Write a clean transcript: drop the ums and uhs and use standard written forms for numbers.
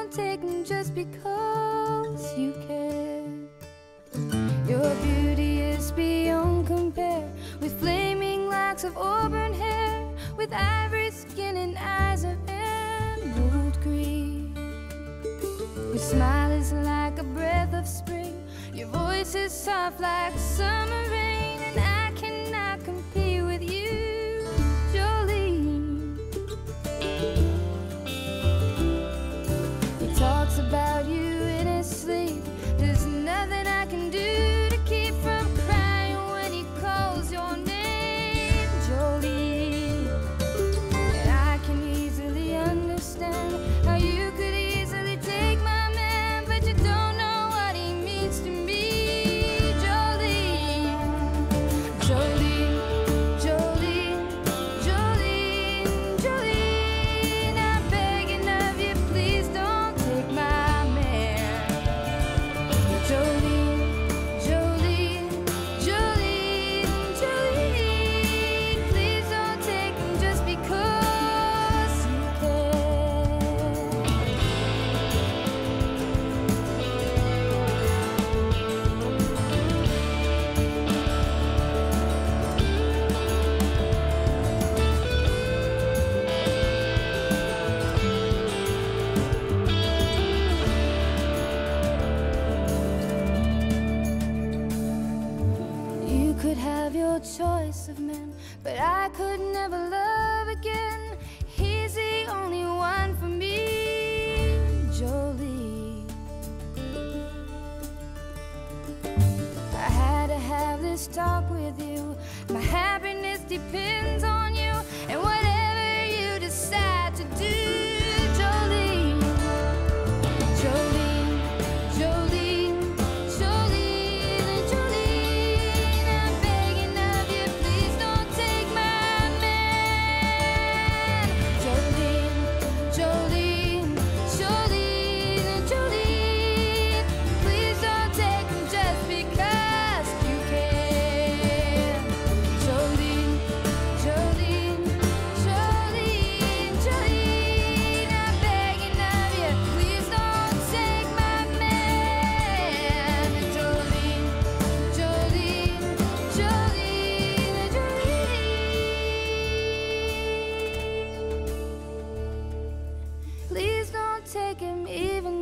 don't take them just because you care. Your beauty is beyond compare, with flaming locks of auburn hair, with ivory skin and eyes of emerald green. Your smile is like a breath of spring, your voice is soft like summer rain, and I cannot compete with you, Jolene. He talks about you in his sleep. There's nothing I can do to keep from crying when he calls your name, Jolene. And I can easily understand how you could easily take my man, but you don't know what he means to me, Jolene. Jolene, Jolene, Jolene, Jolene, I'm begging of you, please don't take my man. Jolene, Jolene, Jolene, Jolene, please don't take him just because you care. You could have your choice of men, but I could never love again. He's the only one for me, Jolene. I had to have this talk with you. My happiness depends on you, and whatever you decide to do, Jolene. Jolene, Jolene, Jolene, Jolene, I'm begging of you, please don't take my man. Jolene, Jolene, Jolene, Jolene, please don't take him just because you can. Jolene, Jolene, Jolene, Jolene, I'm begging of you, please don't take my man. Jolene, Jolene, Jolene, Jolene, please don't take him even